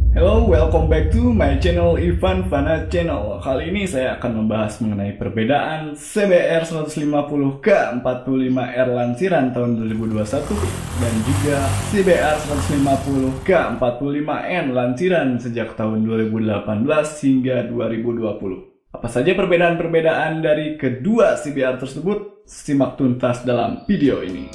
Hello, welcome back to my channel Ivan Fana Channel. Kali ini saya akan membahas mengenai perbedaan CBR 150 K45R lansiran tahun 2021 dan juga CBR 150 K45N lansiran sejak tahun 2018 hingga 2020. Apa saja perbedaan-perbedaan dari kedua CBR tersebut? Simak tuntas dalam video ini.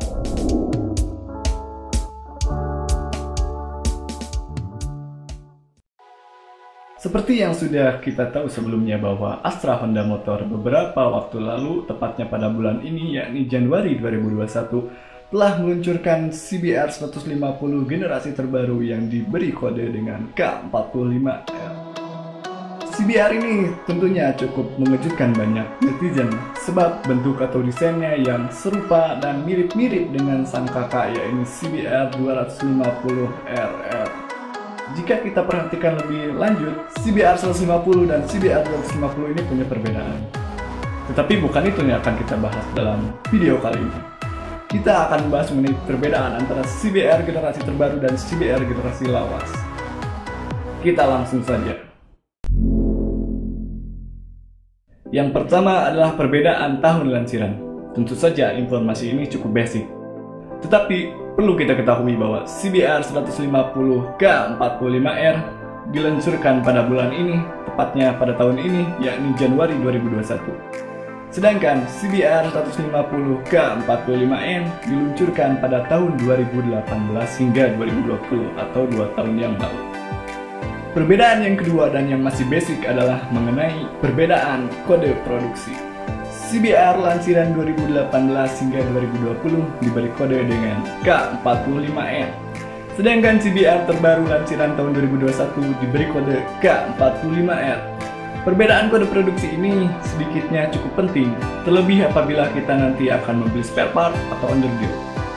Seperti yang sudah kita tahu sebelumnya bahwa Astra Honda Motor beberapa waktu lalu, tepatnya pada bulan ini yakni Januari 2021, telah meluncurkan CBR 150 generasi terbaru yang diberi kode dengan K45R. CBR ini tentunya cukup mengejutkan banyak netizen sebab bentuk atau desainnya yang serupa dan mirip-mirip dengan sang kakak yakni CBR 250RR. Jika kita perhatikan lebih lanjut, CBR 150 dan CBR 250 ini punya perbedaan. Tetapi bukan itu yang akan kita bahas dalam video kali ini. Kita akan membahas mengenai perbedaan antara CBR generasi terbaru dan CBR generasi lawas. Kita langsung saja. Yang pertama adalah perbedaan tahun lansiran. Tentu saja informasi ini cukup basic. Tetapi perlu kita ketahui bahwa CBR 150 K45R diluncurkan pada bulan ini, tepatnya pada tahun ini, yakni Januari 2021. Sedangkan CBR 150 K45N diluncurkan pada tahun 2018 hingga 2020 atau 2 tahun yang lalu. Perbedaan yang kedua dan yang masih basic adalah mengenai perbedaan kode produksi. CBR lansiran 2018 hingga 2020 diberi kode dengan K45N. Sedangkan CBR terbaru lansiran tahun 2021 diberi kode K45R. Perbedaan kode produksi ini sedikitnya cukup penting, terlebih apabila kita nanti akan membeli spare part atau underdeal.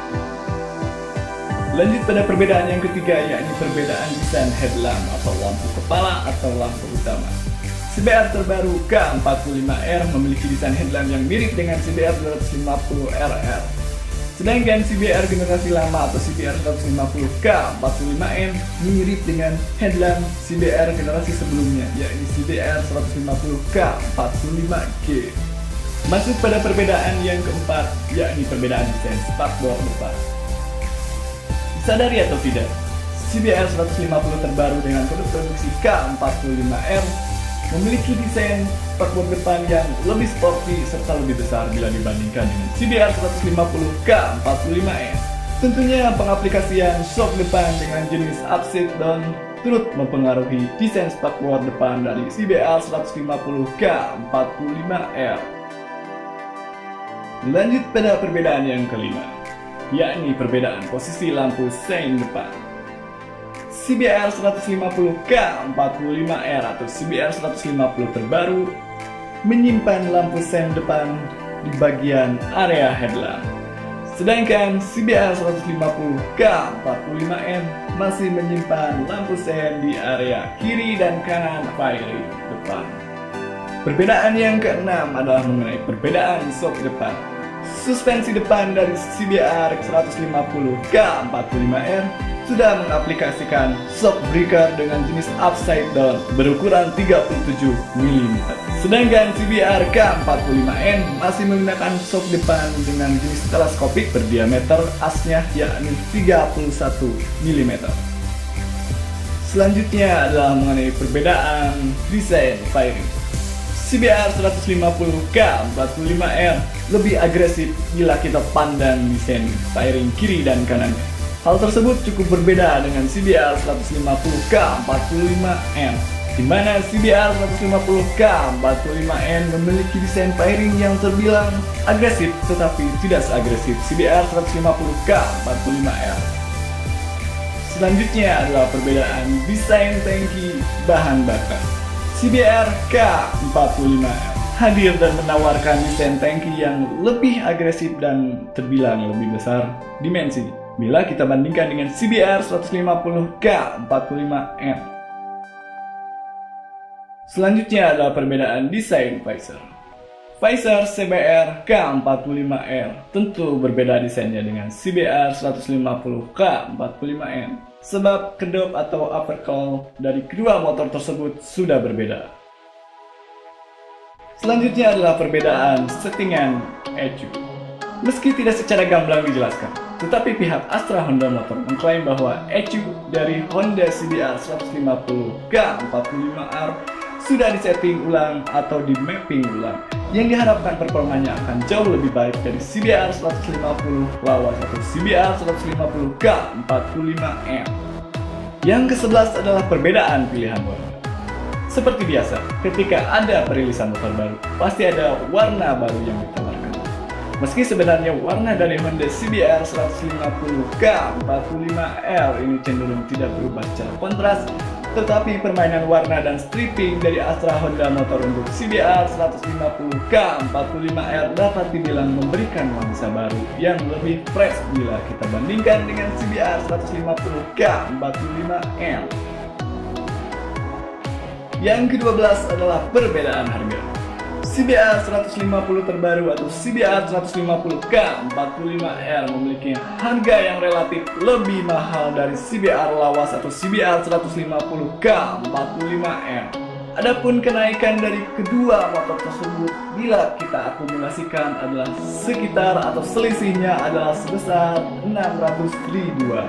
Lanjut pada perbedaan yang ketiga, yakni perbedaan desain headlamp atau lampu kepala atau lampu utama. CBR terbaru K45R memiliki desain headlamp yang mirip dengan CBR 250RR. Sedangkan CBR generasi lama atau CBR 150 K45N mirip dengan headlamp CBR generasi sebelumnya, yakni CBR 150 K45G. Masuk pada perbedaan yang keempat, yakni perbedaan desain spakbor depan. Disadari atau tidak, CBR 150 terbaru dengan kode produksi K45R memiliki desain spakbor depan yang lebih sporty serta lebih besar bila dibandingkan dengan CBR 150 K45N. Tentunya pengaplikasian shock depan dengan jenis upside down turut mempengaruhi desain spakbor depan dari CBR 150 K45R. Lanjut pada perbedaan yang kelima, yakni perbedaan posisi lampu sein depan. CBR 150 K45R atau CBR 150 terbaru menyimpan lampu sen depan di bagian area headlamp. Sedangkan CBR 150 K45N masih menyimpan lampu sen di area kiri dan kanan fairing depan. Perbedaan yang keenam adalah mengenai perbedaan shock depan. Suspensi depan dari CBR 150 K45R sudah mengaplikasikan shock breaker dengan jenis upside down berukuran 37 mm. Sedangkan CBR K45N masih menggunakan shock depan dengan jenis teleskopik berdiameter asnya yakni 31 mm. Selanjutnya adalah mengenai perbedaan desain fairing. CBR 150 K45R lebih agresif bila kita pandang desain fairing kiri dan kanan. Hal tersebut cukup berbeda dengan CBR 150 K45N, di mana CBR 150 K45N memiliki desain fairing yang terbilang agresif tetapi tidak seagresif CBR 150 K45R. Selanjutnya adalah perbedaan desain tangki bahan bakar. CBR K45R hadir dan menawarkan desain tangki yang lebih agresif dan terbilang lebih besar dimensi bila kita bandingkan dengan CBR 150 K45N. Selanjutnya adalah perbedaan desain visor. Visor CBR K45R tentu berbeda desainnya dengan CBR 150 K45N. sebab kedok atau overclock dari kedua motor tersebut sudah berbeda. Selanjutnya adalah perbedaan settingan ECU. Meski tidak secara gamblang dijelaskan, tetapi pihak Astra Honda Motor mengklaim bahwa ECU dari Honda CBR 150 K45R sudah disetting ulang atau di mapping ulang, yang diharapkan performanya akan jauh lebih baik dari CBR 150 lawas atau CBR 150 K45M. Yang ke-11 adalah perbedaan pilihan warna. Seperti biasa, ketika ada perilisan motor baru, pasti ada warna baru yang ditawarkan. Meski sebenarnya warna dari Honda CBR 150 K45R ini cenderung tidak berubah secara kontras, tetapi permainan warna dan stripping dari Astra Honda Motor untuk CBR 150 K45R dapat dibilang memberikan nuansa baru yang lebih fresh bila kita bandingkan dengan CBR 150 K45M. Yang ke-12 adalah perbedaan harga. CBR 150 terbaru atau CBR 150 K45R memiliki harga yang relatif lebih mahal dari CBR lawas atau CBR 150 K45M. Adapun kenaikan dari kedua motor tersebut bila kita akumulasikan adalah sekitar atau selisihnya adalah sebesar 600 ribuan.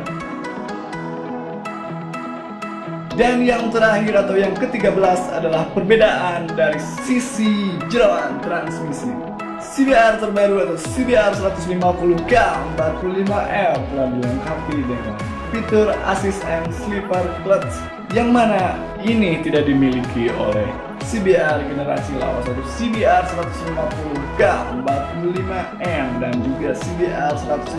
Dan yang terakhir atau yang ke-13 adalah perbedaan dari sisi jeroan transmisi. CBR terbaru atau CBR 150 K45R telah dilengkapi dengan fitur assist and slipper clutch, yang mana ini tidak dimiliki oleh CBR generasi lawas atau CBR 150 K45M dan juga CBR 150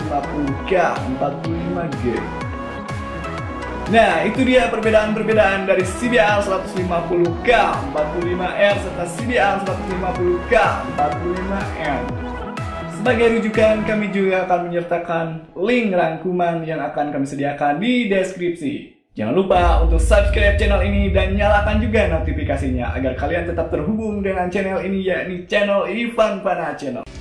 K45G. Nah, itu dia perbedaan-perbedaan dari CBR 150 K45R serta CBR 150 K45M. Sebagai rujukan, kami juga akan menyertakan link rangkuman yang akan kami sediakan di deskripsi. Jangan lupa untuk subscribe channel ini dan nyalakan juga notifikasinya agar kalian tetap terhubung dengan channel ini, yakni channel Ivan Pana Channel.